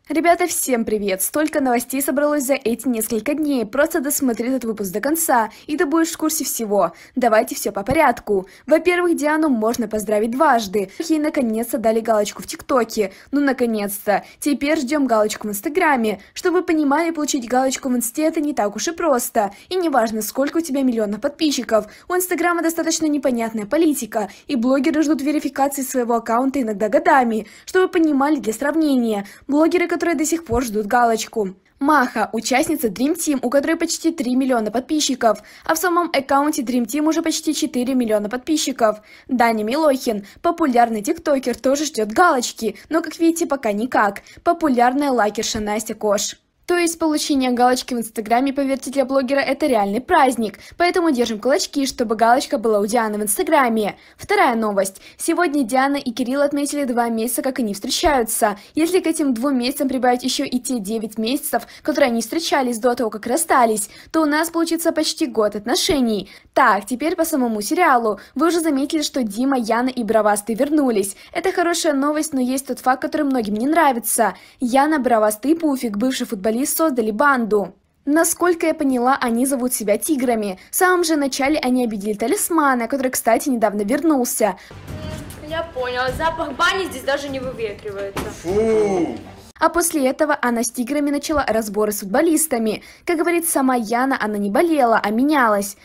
Ребята, всем привет! Столько новостей собралось за эти несколько дней. Просто досмотри этот выпуск до конца, и ты будешь в курсе всего. Давайте все по порядку. Во-первых, Диану можно поздравить дважды. Ей наконец-то дали галочку в ТикТоке. Ну, наконец-то. Теперь ждем галочку в Инстаграме. Чтобы вы понимали, получить галочку в Инсте это не так уж и просто. И не важно, сколько у тебя миллионов подписчиков. У Инстаграма достаточно непонятная политика, и блогеры ждут верификации своего аккаунта иногда годами. Чтобы вы понимали, для сравнения, блогеры, которые до сих пор ждут галочку. Маха – участница Dream Team, у которой почти 3 миллиона подписчиков, а в самом аккаунте Dream Team уже почти 4 миллиона подписчиков. Даня Милохин, популярный тиктокер, тоже ждет галочки, но, как видите, пока никак. Популярная лайкерша Настя Кош. То есть получение галочки в Инстаграме, поверьте, для блогера это реальный праздник, поэтому держим кулачки, чтобы галочка была у Дианы в Инстаграме. Вторая новость. Сегодня Диана и Кирилл отметили 2 месяца, как они встречаются. Если к этим 2 месяцам прибавить еще и те 9 месяцев, которые они встречались до того, как расстались, то у нас получится почти год отношений. Так, теперь по самому сериалу. Вы уже заметили, что Дима, Яна и Бравастый вернулись. Это хорошая новость, но есть тот факт, который многим не нравится. Яна, Бравастый и Пуфик, бывший футболист, создали банду. Насколько я поняла, они зовут себя тиграми. В самом же начале они обидели Талисмана, который, кстати, недавно вернулся. Я понял, запах бани здесь даже не выветривается. Фу! А после этого она с тиграми начала разборы с футболистами. Как говорит сама Яна, она не болела, а менялась.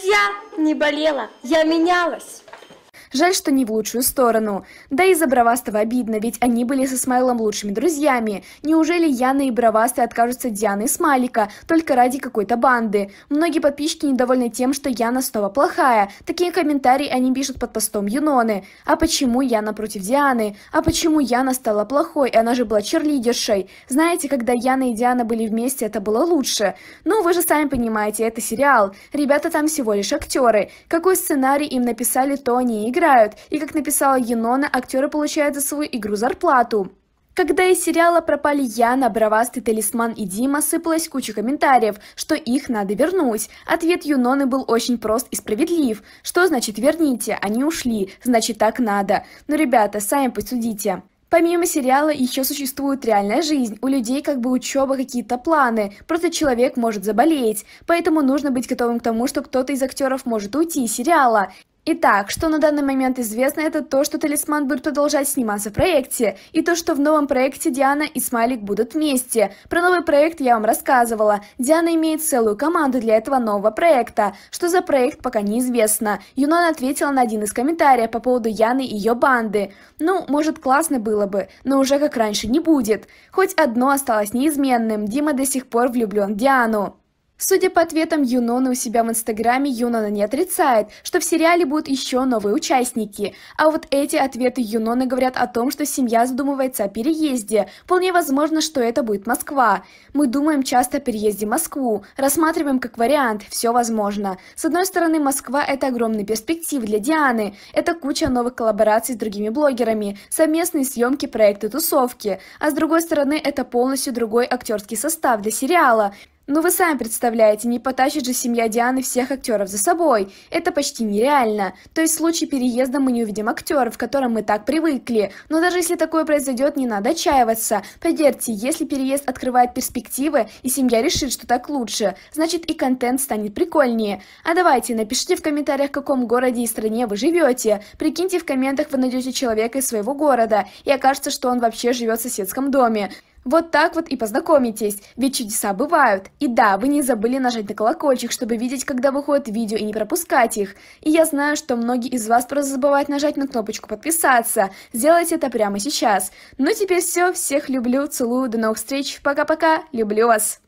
Я не болела, я менялась. Жаль, что не в лучшую сторону. Да и за Бравастого обидно, ведь они были со Смайлом лучшими друзьями. Неужели Яна и Бравастый откажутся от Дианы и Смайлика только ради какой-то банды? Многие подписчики недовольны тем, что Яна снова плохая. Такие комментарии они пишут под постом Юноны. А почему Яна против Дианы? А почему Яна стала плохой? Она же была черлидершей. Знаете, когда Яна и Диана были вместе, это было лучше. Ну, вы же сами понимаете, это сериал. Ребята там всего лишь актеры. Какой сценарий им написали, то они и играют. И как написала Юнона, актеры получают за свою игру зарплату. Когда из сериала пропали Яна, Бравастый, Талисман и Дима, сыпалась куча комментариев, что их надо вернуть. Ответ Юноны был очень прост и справедлив. Что значит верните? Они ушли, значит так надо. Но, ребята, сами посудите. Помимо сериала еще существует реальная жизнь, у людей как бы учеба, какие-то планы, просто человек может заболеть, поэтому нужно быть готовым к тому, что кто-то из актеров может уйти из сериала. Итак, что на данный момент известно, это то, что Талисман будет продолжать сниматься в проекте, и то, что в новом проекте Диана и Смайлик будут вместе. Про новый проект я вам рассказывала. Диана имеет целую команду для этого нового проекта. Что за проект, пока неизвестно. Юнона ответила на один из комментариев по поводу Яны и ее банды. Ну, может, классно было бы, но уже как раньше не будет. Хоть одно осталось неизменным, Дима до сих пор влюблен в Диану. Судя по ответам Юноны у себя в Инстаграме, Юнона не отрицает, что в сериале будут еще новые участники. А вот эти ответы Юноны говорят о том, что семья задумывается о переезде. Вполне возможно, что это будет Москва. Мы думаем часто о переезде в Москву, рассматриваем как вариант, все возможно. С одной стороны, Москва – это огромные перспективы для Дианы. Это куча новых коллабораций с другими блогерами, совместные съемки, проекты, тусовки. А с другой стороны, это полностью другой актерский состав для сериала. Ну вы сами представляете, не потащит же семья Дианы всех актеров за собой. Это почти нереально. То есть в случае переезда мы не увидим актеров, к которым мы так привыкли. Но даже если такое произойдет, не надо отчаиваться. Поверьте, если переезд открывает перспективы и семья решит, что так лучше, значит и контент станет прикольнее. А давайте, напишите в комментариях, в каком городе и стране вы живете. Прикиньте, в комментах вы найдете человека из своего города, и окажется, что он вообще живет в соседском доме. Вот так вот и познакомитесь, ведь чудеса бывают. И да, вы не забыли нажать на колокольчик, чтобы видеть, когда выходят видео и не пропускать их. И я знаю, что многие из вас просто забывают нажать на кнопочку подписаться. Сделайте это прямо сейчас. Ну теперь все, всех люблю, целую, до новых встреч, пока-пока, люблю вас.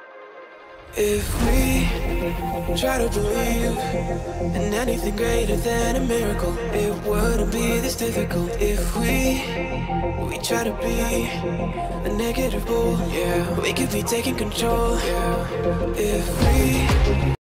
Try to believe in anything greater than a miracle. It wouldn't be this difficult if we try to be a negative bull. Yeah, we could be taking control. Yeah, if we